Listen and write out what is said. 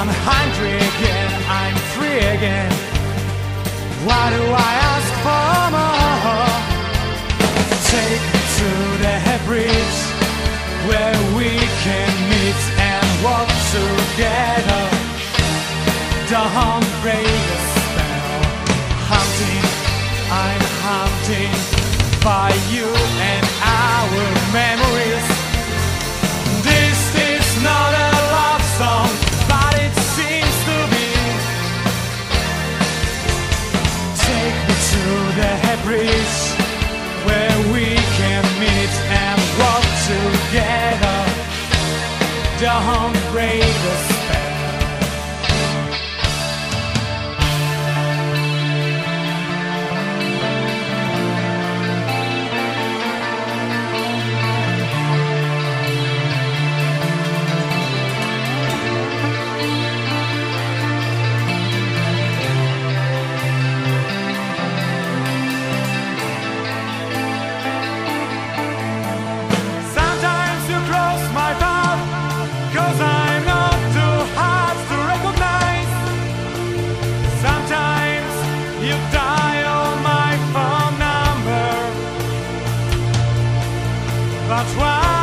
I'm hungry again, I'm free again. Why do I ask for more? Take me to the bridge where we can meet and walk together. Don't break the spell. Hunting, I'm hunting by you and our memories. This is not a love song, but it seems to be. Take me to the bridge where we can meet and walk together. Don't break the spell. That's why